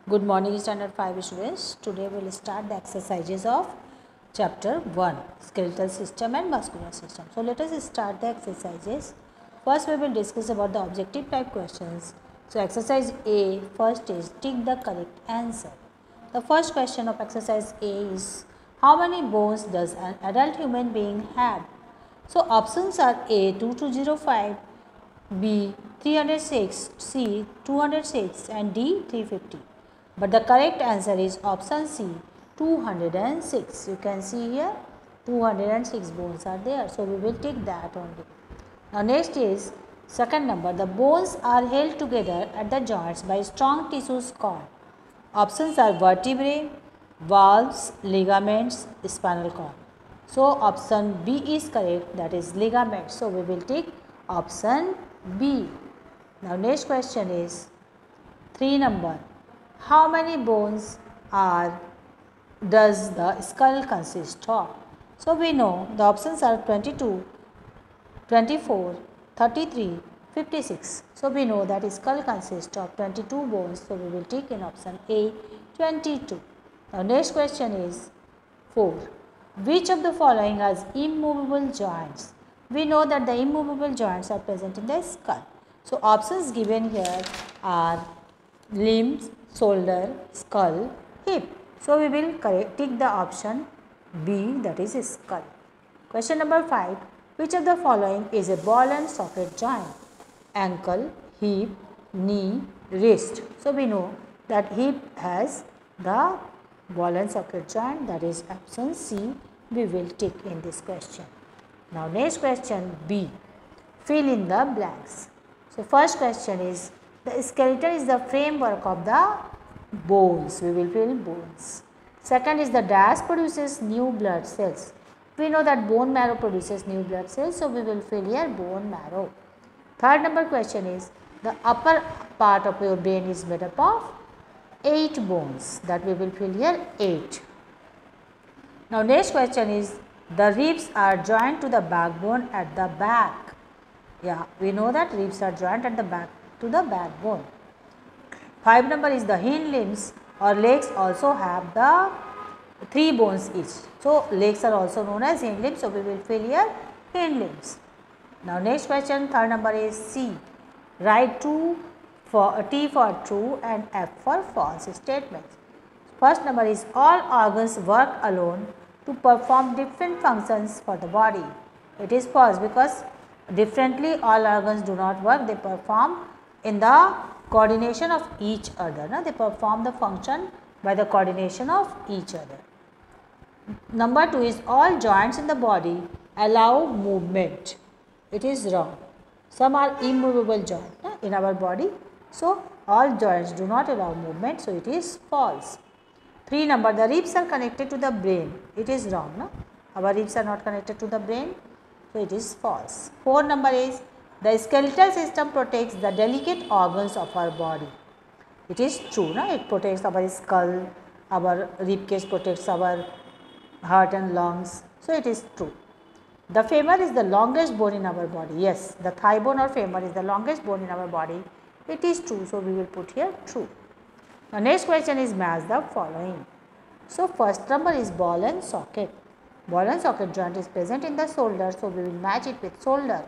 Good morning, Standard 5 students. Today we will start the exercises of chapter 1, skeletal system and muscular system. So let us start the exercises. First we will discuss about the objective type questions. So exercise A, first is tick the correct answer. The first question of exercise A is, how many bones does an adult human being have? So options are A 2205, B 306, C 206 and D 350. But the correct answer is option C 206. You can see here 206 bones are there. So we will take that only. Now next is second number. The bones are held together at the joints by strong tissues called. Options are vertebrae, valves, ligaments, spinal cord. So option B is correct, that is ligament. So we will take option B. Now next question is 3 number. How many bones does the skull consist of? So we know the options are 22, 24, 33, 56. So we know that skull consists of 22 bones. So we will take in option A 22. Now next question is 4. Which of the following has immovable joints? We know that the immovable joints are present in the skull. So options given here are limbs, shoulder, skull, hip. So we will tick the option B, that is skull. Question number 5. Which of the following is a ball and socket joint? Ankle, hip, knee, wrist. So we know that hip has the ball and socket joint, that is option C. We will tick in this question. Now next question B. Fill in the blanks. So first question is, the skeleton is the framework of the bones. We will fill bones. Second is, the dash produces new blood cells. We know that bone marrow produces new blood cells. So we will fill here bone marrow. Third number question is, the upper part of your brain is made up of 8 bones. That we will fill here 8. Now next question is, the ribs are joined to the backbone at the back. Yeah, we know that ribs are joined at the back to the backbone. 5 number is, the hind limbs or legs also have the 3 bones each. So legs are also known as hind limbs. So we will fill here hind limbs. Now next question, third number is C. Write T for true and F for false statements. First number is, all organs work alone to perform different functions for the body. It is false, because differently all organs do not work. They perform in the coordination of each other. They perform the function by the coordination of each other. Number 2 is, all joints in the body allow movement. It is wrong. Some are immovable joints in our body. So all joints do not allow movement. So it is false. 3 number, the ribs are connected to the brain. It is wrong. No? Our ribs are not connected to the brain. So it is false. 4 number is, the skeletal system protects the delicate organs of our body. It is true. No? It protects our skull, our rib cage protects our heart and lungs. So it is true. The femur is the longest bone in our body. Yes, the thigh bone or femur is the longest bone in our body. It is true. So we will put here true. Now next question is, match the following. So first number is ball and socket. Ball and socket joint is present in the shoulder. So we will match it with shoulder.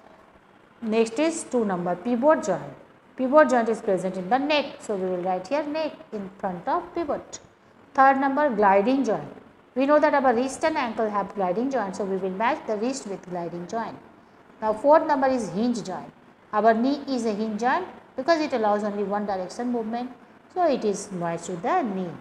Next is 2 number, pivot joint. Pivot joint is present in the neck. So we will write here neck in front of pivot. Third number, gliding joint. We know that our wrist and ankle have gliding joint. So we will match the wrist with gliding joint. Now fourth number is hinge joint. Our knee is a hinge joint because it allows only one direction movement. So it is matched to the knee.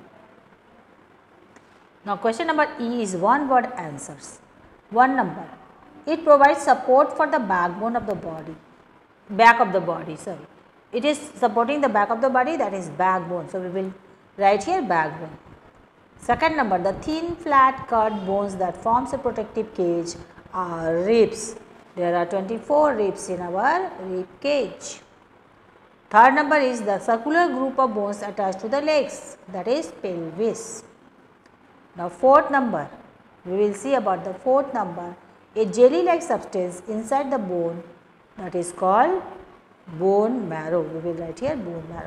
Now question number E is one word answers. 1 number. It provides support for the backbone of the body. Back of the body, sorry. It is supporting the back of the body, that is backbone. So we will write here backbone. Second number, the thin flat cut bones that forms a protective cage are ribs. There are 24 ribs in our rib cage. Third number is the circular group of bones attached to the legs, that is pelvis. Now fourth number, we will see about the fourth number, a jelly like substance inside the bone, that is called bone marrow. We will write here bone marrow.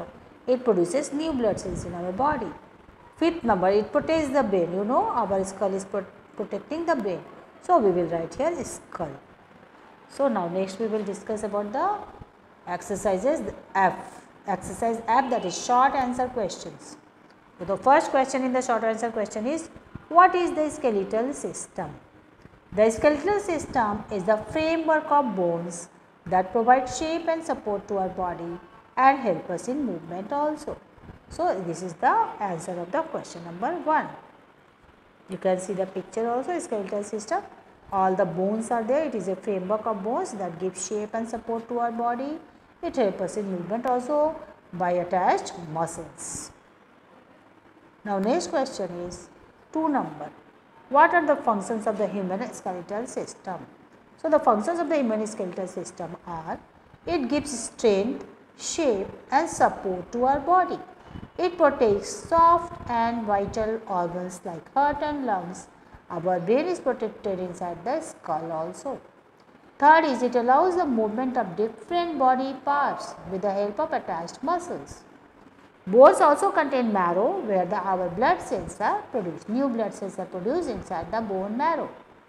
it produces new blood cells in our body. Fifth number, it protects the brain. You know, our skull is protecting the brain. So, we will write here skull. So, now next we will discuss about the exercises F. Exercise F, that is short answer questions. So, the first question in the short answer question is, what is the skeletal system? The skeletal system is the framework of bones that provide shape and support to our body and help us in movement also. So, this is the answer of the question number 1. You can see the picture also, skeletal system. All the bones are there. It is a framework of bones that gives shape and support to our body. It helps us in movement also by attached muscles. Now, next question is 2 number. What are the functions of the human skeletal system? So, the functions of the human skeletal system are, it gives strength, shape and support to our body. It protects soft and vital organs like heart and lungs. Our brain is protected inside the skull also. Third is, it allows the movement of different body parts with the help of attached muscles. Bones also contain marrow where our blood cells are produced. New blood cells are produced inside the bone marrow.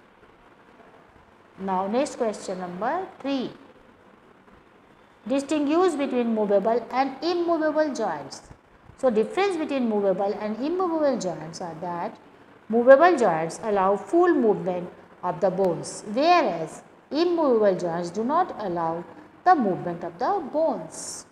Now, next question number 3. Distinguish between movable and immovable joints. So, difference between movable and immovable joints are that movable joints allow full movement of the bones, whereas immovable joints do not allow the movement of the bones.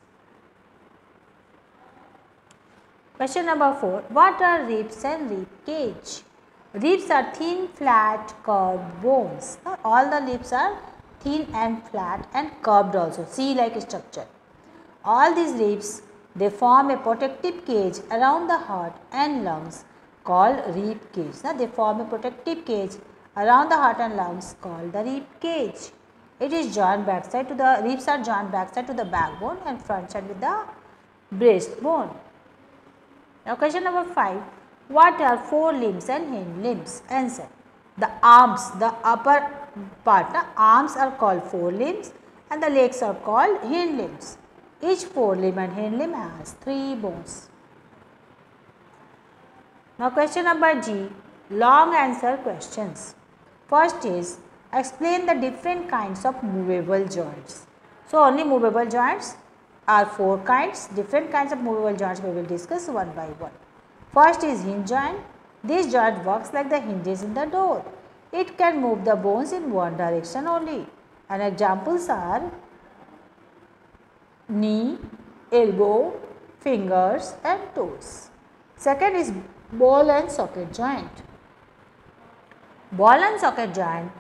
Question number 4. What are ribs and rib cage? Ribs are thin, flat, curved bones. Now, all the ribs are thin and flat and curved also, C-like structure. All these ribs, they form a protective cage around the heart and lungs called rib cage. Now, they form a protective cage around the heart and lungs called the rib cage. It is joined backside to the ribs are joined backside to the backbone and front side with the breastbone. Now, question number 5. What are forelimbs and hind limbs? Answer. The arms, the upper part, the arms are called forelimbs and the legs are called hind limbs. Each forelimb and hind limb has 3 bones. Now, question number G. Long answer questions. First is, explain the different kinds of movable joints. So, only movable joints are 4 kinds. Different kinds of movable joints we will discuss one by one. First is hinge joint. This joint works like the hinges in the door. It can move the bones in one direction only. And examples are knee, elbow, fingers and toes. Second is ball and socket joint. Ball and socket joint,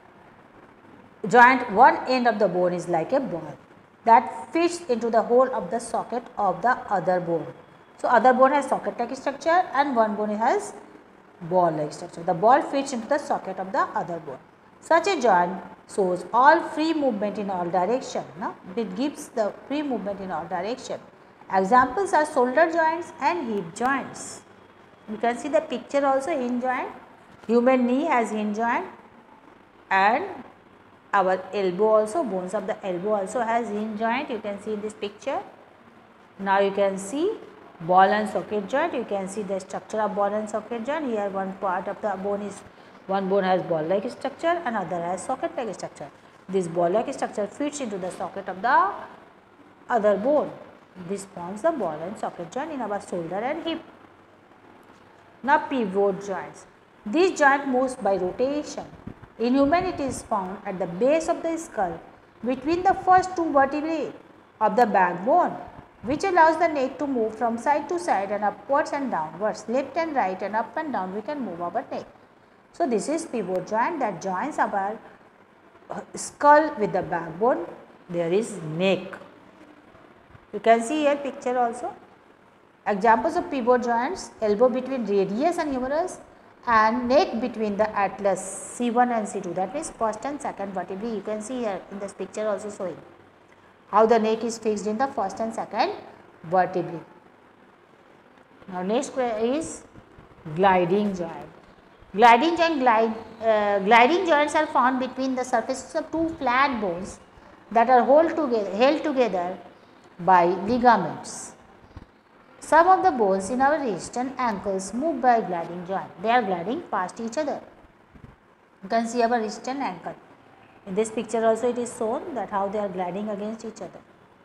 one end of the bone is like a ball that fits into the hole of the socket of the other bone. So, other bone has socket like structure and one bone has ball like structure. The ball fits into the socket of the other bone. Such a joint shows all free movement in all direction. No? It gives the free movement in all direction. Examples are shoulder joints and hip joints. You can see the picture also, hinge joint. Human knee has hinge joint and our elbow also, bones of the elbow also has hinge joint. You can see in this picture. Now, you can see ball and socket joint. You can see the structure of ball and socket joint. Here one part of the bone is, one bone has ball like structure and other has socket like structure. This ball like structure fits into the socket of the other bone. This forms the ball and socket joint in our shoulder and hip. Now, pivot joints. This joint moves by rotation. In human, it is found at the base of the skull between the first 2 vertebrae of the backbone, which allows the neck to move from side to side and upwards and downwards, left and right and up and down we can move our neck. So, this is pivot joint that joins our skull with the backbone. There is neck. You can see here picture also. Examples of pivot joints: elbow between radius and humerus and neck between the atlas C1 and C2, that means first and second vertebrae. You can see here in this picture also showing how the neck is fixed in the first and second vertebrae. Now, next is gliding joint. Gliding joints are found between the surfaces of 2 flat bones that are held together by ligaments. Some of the bones in our wrist and ankles move by gliding joint. They are gliding past each other. You can see our wrist and ankle. In this picture also it is shown that how they are gliding against each other.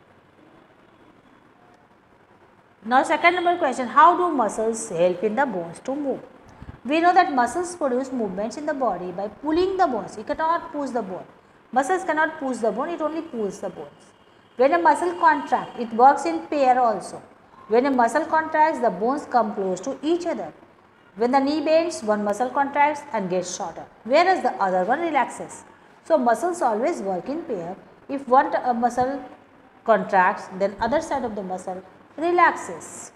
Now second number question, how do muscles help in the bones to move? We know that muscles produce movements in the body by pulling the bones. It cannot push the bone. Muscles cannot push the bone, it only pulls the bones. When a muscle contracts, it works in pair also. When a muscle contracts, the bones come close to each other. When the knee bends, one muscle contracts and gets shorter, whereas the other one relaxes. So muscles always work in pair. If one muscle contracts, then other side of the muscle relaxes.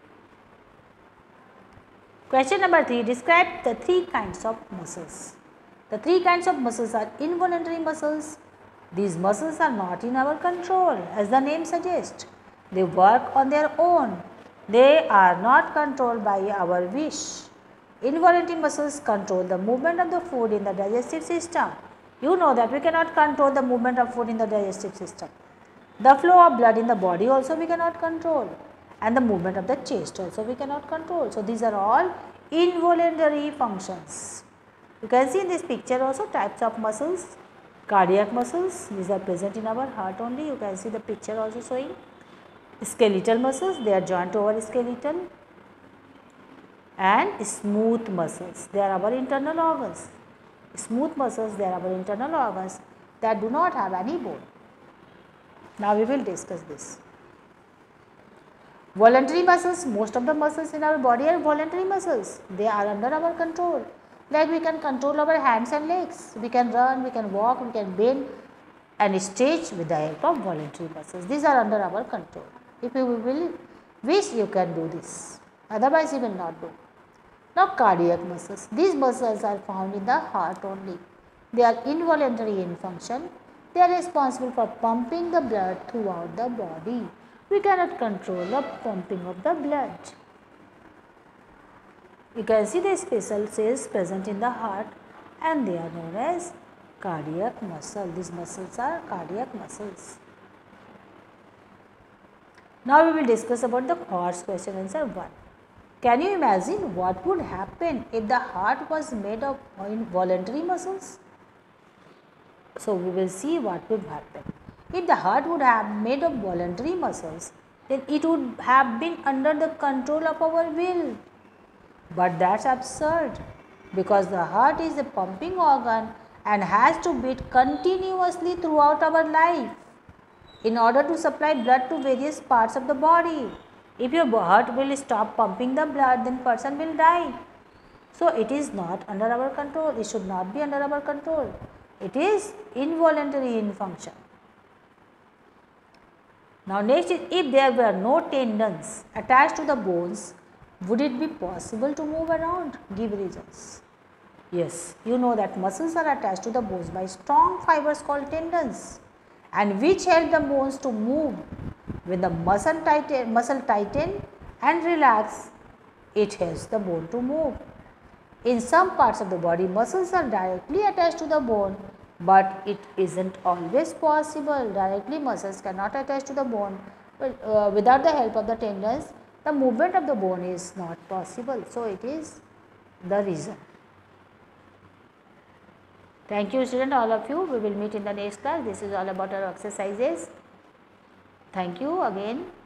Question number 3, describe the 3 kinds of muscles. The 3 kinds of muscles are involuntary muscles. These muscles are not in our control, as the name suggests. They work on their own. They are not controlled by our wish. Involuntary muscles control the movement of the food in the digestive system. You know that we cannot control the movement of food in the digestive system. The flow of blood in the body also we cannot control, and the movement of the chest also we cannot control. So these are all involuntary functions. You can see in this picture also types of muscles. Cardiac muscles, these are present in our heart only. You can see the picture also showing. Skeletal muscles, they are joint over skeletal. And smooth muscles, they are our internal organs. Smooth muscles, they are our internal organs that do not have any bone. Now we will discuss this. Voluntary muscles, most of the muscles in our body are voluntary muscles. They are under our control. Like we can control our hands and legs. We can run, we can walk, we can bend and stretch with the help of voluntary muscles. These are under our control. If you will wish, you can do this. Otherwise, you will not do. Now cardiac muscles. These muscles are found in the heart only. They are involuntary in function. They are responsible for pumping the blood throughout the body. We cannot control the pumping of the blood. You can see the special cells present in the heart and they are known as cardiac muscle. These muscles are cardiac muscles. Now we will discuss about the heart's question answer 1. Can you imagine what would happen if the heart was made of involuntary muscles? So we will see what would happen. If the heart would have made of voluntary muscles, then it would have been under the control of our will. But that's absurd, because the heart is a pumping organ and has to beat continuously throughout our life in order to supply blood to various parts of the body. If your heart will stop pumping the blood, then person will die. So it is not under our control. It should not be under our control. It is involuntary in function. Now next is, if there were no tendons attached to the bones, would it be possible to move around? Give reasons. Yes, you know that muscles are attached to the bones by strong fibers called tendons, and which help the bones to move. When the muscle tighten and relax, it helps the bone to move. In some parts of the body, muscles are directly attached to the bone, but it isn't always possible. Directly muscles cannot attach to the bone, but without the help of the tendons, the movement of the bone is not possible. So it is the reason. Thank you student, all of you. We will meet in the next class. This is all about our exercises. Thank you again.